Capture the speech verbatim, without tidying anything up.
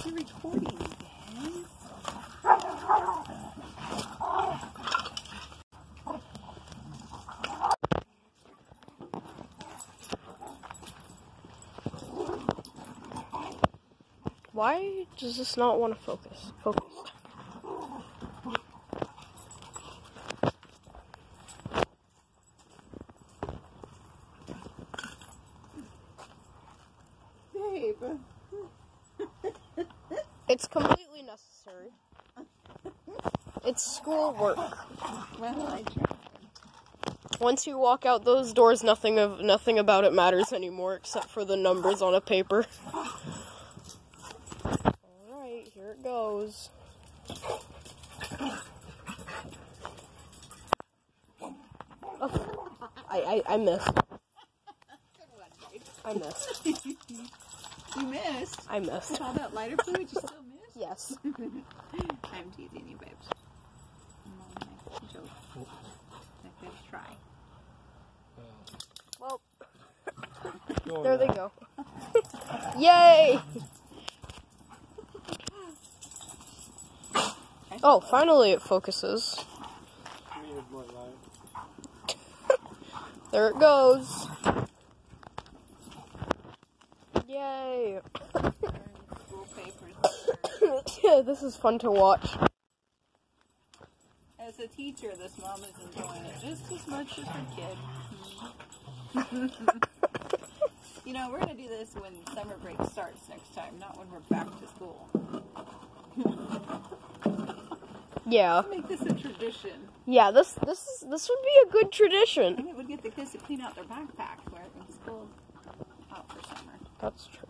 you're recording, Ben. Why does this not want to focus? Focus. Babe. It's completely necessary. It's schoolwork. Well, I tried. Once you walk out those doors, nothing of nothing about it matters anymore except for the numbers on a paper. Alright, here it goes. Oh, I, I, I missed. Good one, babe. I missed. You missed? I missed. With all that lighter fluid, you still missed? Yes. I'm teasing you, babes. I'm on my joke. A good try. Well, there they go. Yay! Oh, finally it focuses. There it goes. Yay! Yeah, this is fun to watch. As a teacher, this mom is enjoying it just as much as her kid. You know, we're going to do this when summer break starts next time, not when we're back to school. Yeah. Make this a tradition. Yeah, this this is this would be a good tradition. And it would get the kids to clean out their backpack where it's school out for summer. That's true.